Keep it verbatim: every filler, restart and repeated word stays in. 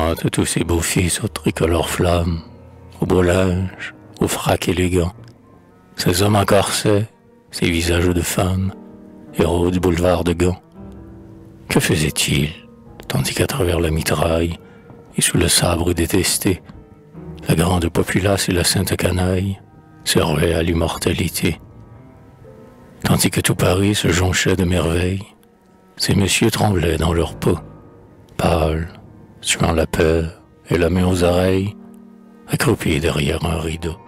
de tous ces beaux fils aux tricolores flammes, au beau linge, au frac élégant, ces hommes en corset, ces visages de femmes, héros du boulevard de Gand. Que faisaient-ils, tandis qu'à travers la mitraille, et sous le sabre détesté, la grande populace et la sainte canaille servaient à l'immortalité? Tandis que tout Paris se jonchait de merveilles, ces messieurs tremblaient dans leur peau, pâles, suant la peur et la main aux oreilles, accroupis derrière un rideau.